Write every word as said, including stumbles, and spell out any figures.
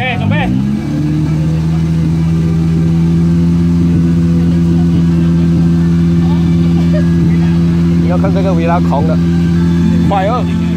OK， 准备。 你要看这个维拉狂的，快二。